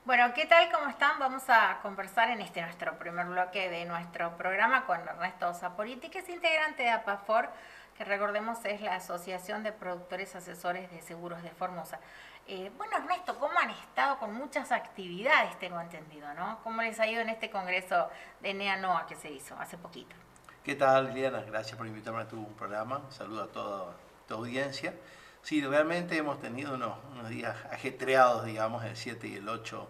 Bueno, ¿qué tal? ¿Cómo están? Vamos a conversar en este nuestro primer bloque de nuestro programa con Ernesto Saporiti, que es integrante de APAFOR, que recordemos es la Asociación de Productores Asesores de Seguros de Formosa. Bueno, Ernesto, ¿cómo han estado con muchas actividades, tengo entendido, ¿no? ¿Cómo les ha ido en este congreso de NEA-NOA que se hizo hace poquito? ¿Qué tal, Liliana? Gracias por invitarme a tu programa. Saludo a toda tu audiencia. Sí, realmente hemos tenido unos días ajetreados, digamos, el 7 y el 8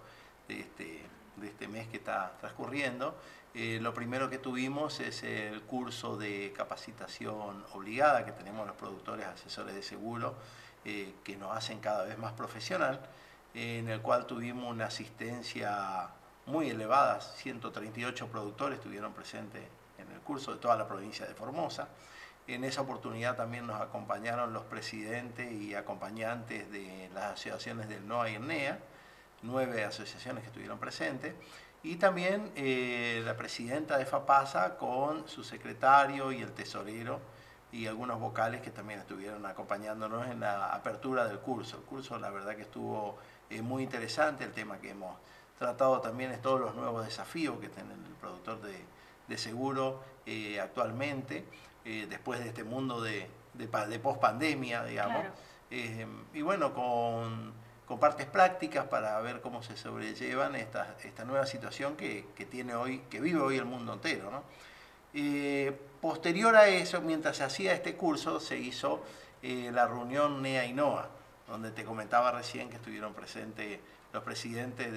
de este mes que está transcurriendo. Lo primero que tuvimos es el curso de capacitación obligada que tenemos los productores asesores de seguro, que nos hacen cada vez más profesional, en el cual tuvimos una asistencia muy elevada. 138 productores estuvieron presentes en el curso de toda la provincia de Formosa. En esa oportunidad también nos acompañaron los presidentes y acompañantes de las asociaciones del NOA y el NEA, 9 asociaciones que estuvieron presentes, y también la presidenta de FAPASA con su secretario y el tesorero y algunos vocales que también estuvieron acompañándonos en la apertura del curso. El curso la verdad que estuvo muy interesante. El tema que hemos tratado también es todos los nuevos desafíos que tiene el productor de seguro actualmente, después de este mundo de post-pandemia, digamos. Claro. Y bueno, con partes prácticas para ver cómo se sobrellevan esta nueva situación que tiene hoy, que vive hoy el mundo entero, ¿no? Posterior a eso, mientras se hacía este curso, se hizo la reunión NEA y NOA, donde te comentaba recién que estuvieron presentes los presidentes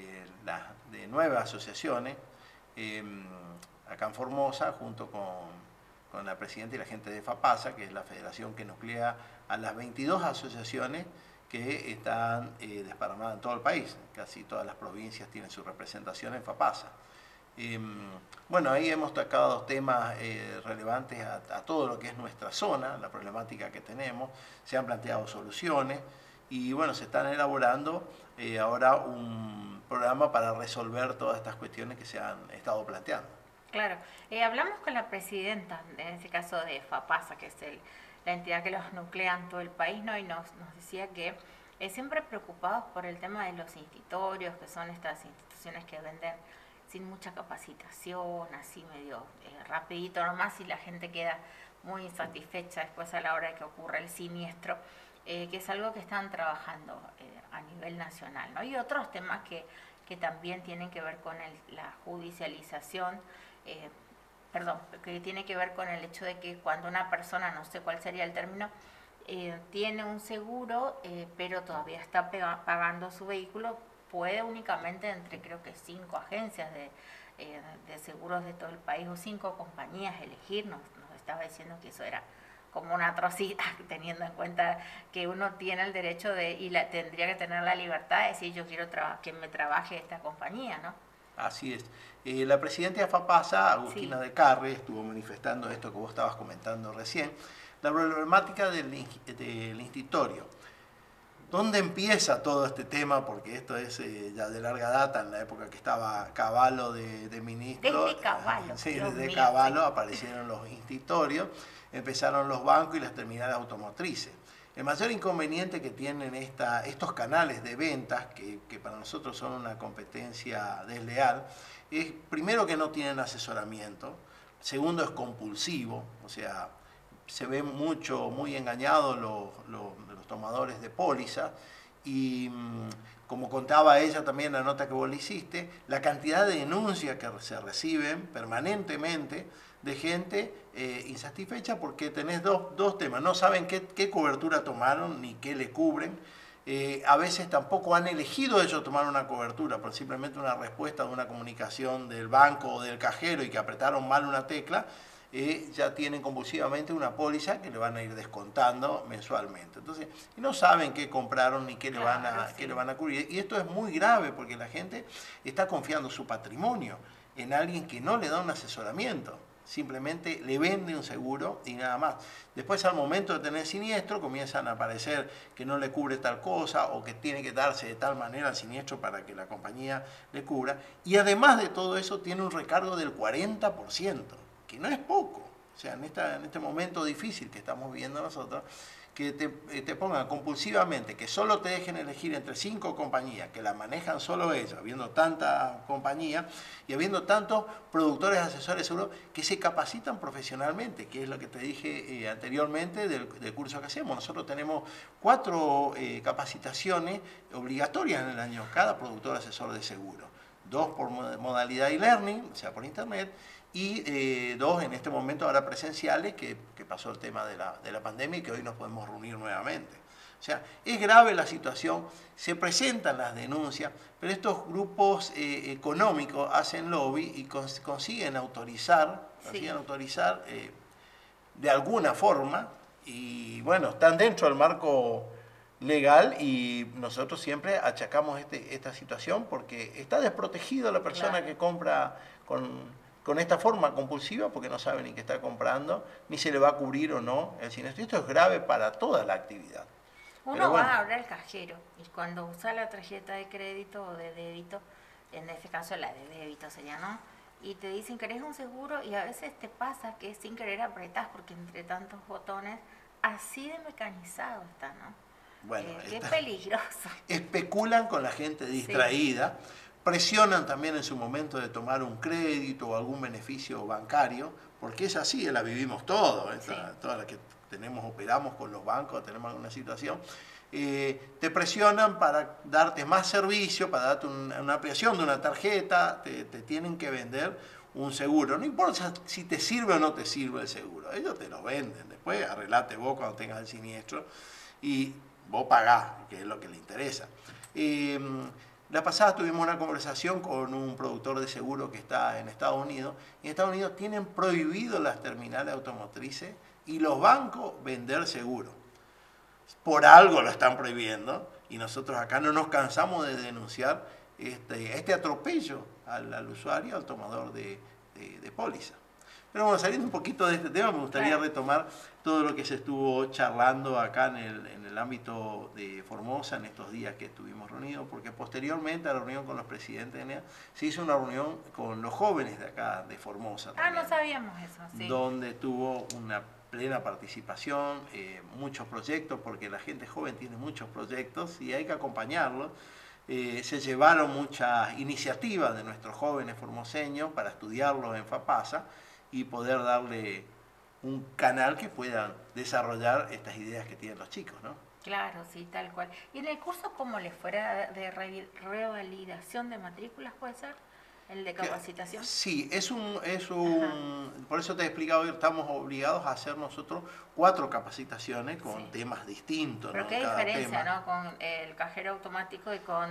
de 9 asociaciones acá en Formosa, junto con la presidenta y la gente de FAPASA, que es la federación que nuclea a las 22 asociaciones que están desparramadas en todo el país. Casi todas las provincias tienen su representación en FAPASA. Bueno, ahí hemos tocado temas relevantes a todo lo que es nuestra zona, la problemática que tenemos. Se han planteado soluciones y bueno, se están elaborando ahora un programa para resolver todas estas cuestiones que se han estado planteando. Claro, hablamos con la presidenta, en este caso de FAPASA, que es la entidad que los nuclea en todo el país, ¿no? Y nos decía que siempre preocupados por el tema de los institutorios, que son estas instituciones que venden sin mucha capacitación, así medio rapidito nomás, y la gente queda muy insatisfecha después a la hora de que ocurra el siniestro, que es algo que están trabajando a nivel nacional, ¿no? Y otros temas que también tienen que ver con la judicialización, perdón, que tiene que ver con el hecho de que cuando una persona, no sé cuál sería el término, tiene un seguro, pero todavía está pagando su vehículo, puede únicamente entre creo que 5 agencias de seguros de todo el país o 5 compañías elegir. Nos estaba diciendo que eso era como una atrocidad, teniendo en cuenta que uno tiene el derecho tendría que tener la libertad de decir yo quiero que me trabaje esta compañía, ¿no? Así es. La presidenta de FAPASA, Agustina Sí. de Carre, estuvo manifestando esto que vos estabas comentando recién, la problemática del institutorio. ¿Dónde empieza todo este tema? Porque esto es ya de larga data, en la época que estaba Cavallo de ministro. Desde Cavallo. Sí, Dios desde mío, Cavallo sí. aparecieron los institutorios, empezaron los bancos y las terminales automotrices. El mayor inconveniente que tienen estos canales de ventas, que para nosotros son una competencia desleal, es primero que no tienen asesoramiento, segundo es compulsivo, o sea, se ven muy engañados los tomadores de póliza y como contaba ella también en la nota que vos le hiciste, la cantidad de denuncias que se reciben permanentemente de gente insatisfecha porque tenés dos temas, no saben qué cobertura tomaron ni qué le cubren. A veces tampoco han elegido ellos tomar una cobertura, por simplemente una respuesta de una comunicación del banco o del cajero y que apretaron mal una tecla, ya tienen compulsivamente una póliza que le van a ir descontando mensualmente. Entonces, no saben qué compraron ni qué, Claro, qué le sí. van a cubrir. Y esto es muy grave porque la gente está confiando su patrimonio en alguien que no le da un asesoramiento. Simplemente le vende un seguro y nada más. Después, al momento de tener siniestro, comienzan a aparecer que no le cubre tal cosa o que tiene que darse de tal manera el siniestro para que la compañía le cubra. Y además de todo eso, tiene un recargo del 40%, que no es poco. O O sea, en este momento difícil que estamos viviendo nosotros, que te pongan compulsivamente, que solo te dejen elegir entre 5 compañías, que la manejan solo ellos, habiendo tanta compañía y habiendo tantos productores, asesores seguros que se capacitan profesionalmente, que es lo que te dije anteriormente del curso que hacemos. Nosotros tenemos 4 capacitaciones obligatorias en el año, cada productor asesor de seguro. 2 por modalidad e-learning, o sea, por internet, y 2 en este momento ahora presenciales, que pasó el tema de la pandemia y que hoy nos podemos reunir nuevamente. O sea, es grave la situación, se presentan las denuncias, pero estos grupos económicos hacen lobby y consiguen autorizar, de alguna forma, y bueno, están dentro del marco legal y nosotros siempre achacamos esta situación porque está desprotegido la persona que compra con esta forma compulsiva porque no sabe ni qué está comprando, ni se le va a cubrir o no el siniestro. Esto es grave para toda la actividad. Uno va a abrir el cajero y cuando usa la tarjeta de crédito o de débito, en este caso la de débito sería, ¿no? Y te dicen que eres un seguro y a veces te pasa que sin querer apretás porque entre tantos botones, así de mecanizado está, ¿no? Bueno, qué peligroso. Especulan con la gente distraída, sí. Presionan también en su momento de tomar un crédito o algún beneficio bancario, porque es así, la vivimos todos, sí. Todas las que operamos con los bancos, tenemos alguna situación, te presionan para darte más servicio, para darte una ampliación de una tarjeta, te tienen que vender un seguro. No importa si te sirve o no te sirve el seguro, ellos te lo venden, después arreglate vos cuando tengas el siniestro y vos pagás, que es lo que le interesa. La pasada tuvimos una conversación con un productor de seguro que está en Estados Unidos. En Estados Unidos tienen prohibido las terminales automotrices y los bancos vender seguro. Por algo lo están prohibiendo y nosotros acá no nos cansamos de denunciar este atropello al usuario, al tomador de póliza. Pero bueno, saliendo un poquito de este tema, me gustaría retomar todo lo que se estuvo charlando acá en el ámbito de Formosa en estos días que estuvimos reunidos, porque posteriormente a la reunión con los presidentes de ENEA se hizo una reunión con los jóvenes de acá de Formosa también, no sabíamos eso, sí. Donde tuvo una plena participación, muchos proyectos, porque la gente joven tiene muchos proyectos y hay que acompañarlos. Se llevaron muchas iniciativas de nuestros jóvenes formoseños para estudiarlos en FAPASA y poder darle un canal que puedan desarrollar estas ideas que tienen los chicos, ¿no? Claro, sí, tal cual. ¿Y en el curso cómo les fuera de revalidación de matrículas, puede ser? ¿El de capacitación? Sí, por eso te he explicado que estamos obligados a hacer nosotros 4 capacitaciones con temas distintos. Pero ¿no? qué Cada diferencia, tema. ¿no? Con el cajero automático y con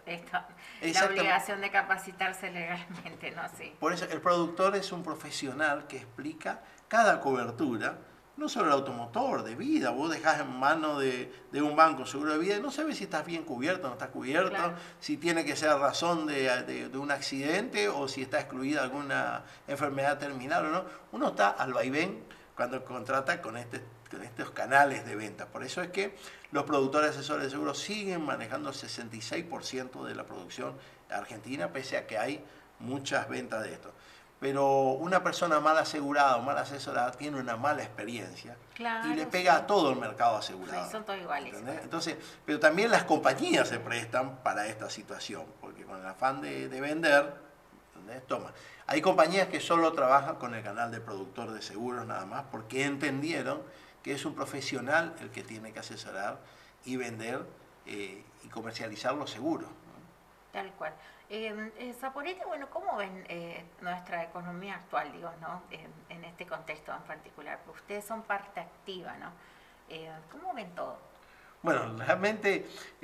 la obligación de capacitarse legalmente, ¿no? Sí. Por eso el productor es un profesional que explica cada cobertura, no solo el automotor, de vida. Vos dejás en manos de un banco seguro de vida y no sabes si estás bien cubierto o no estás cubierto, claro. Si tiene que ser razón de un accidente o si está excluida alguna enfermedad terminal o no. Uno está al vaivén cuando contrata con estos canales de venta. Por eso es que los productores asesores de seguros siguen manejando el 66% de la producción argentina, pese a que hay muchas ventas de esto. Pero una persona mal asegurada o mal asesorada tiene una mala experiencia, claro, y le pega a todo el mercado asegurado. Sí, son todos iguales. Entonces, pero también las compañías se prestan para esta situación, porque con el afán de vender, ¿entendés? Toma. Hay compañías que solo trabajan con el canal de productor de seguros nada más, porque entendieron que es un profesional el que tiene que asesorar y vender y comercializar los seguros, ¿no? Tal cual. Zaporita, bueno, ¿cómo ven nuestra economía actual, digo, ¿no? En este contexto en particular? Porque ustedes son parte activa, ¿no? ¿Cómo ven todo? Bueno, realmente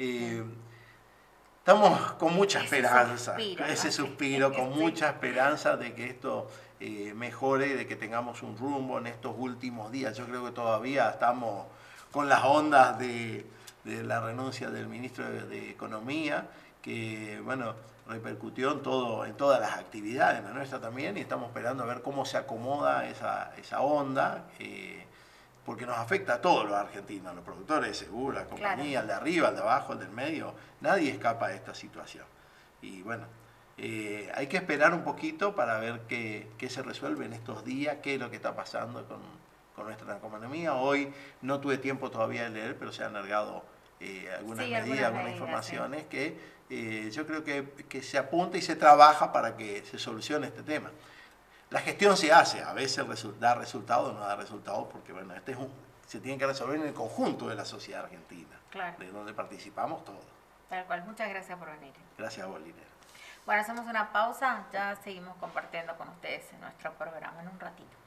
estamos con mucha esperanza, ese suspiro, con mucha esperanza de que esto mejore, de que tengamos un rumbo en estos últimos días. Yo creo que todavía estamos con las ondas de la renuncia del ministro de Economía, que, bueno, repercutió en todas las actividades, la nuestra también, y estamos esperando a ver cómo se acomoda esa onda, porque nos afecta a todos los argentinos, los productores de seguros, las compañías, claro. El de arriba, el de abajo, el del medio, nadie escapa de esta situación. Y bueno, Hay que esperar un poquito para ver qué se resuelve en estos días, qué es lo que está pasando con nuestra economía. Hoy no tuve tiempo todavía de leer, pero se han largado algunas Sí, medidas, algunas medidas, informaciones sí. que yo creo que se apunta y se trabaja para que se solucione este tema. La gestión se hace, a veces da resultados, no da resultados, porque bueno, se tiene que resolver en el conjunto de la sociedad argentina, Claro, de donde participamos todos. tal cual. Muchas gracias por venir. Gracias a vos, Lina. Bueno, hacemos una pausa, ya seguimos compartiendo con ustedes en nuestro programa en un ratito.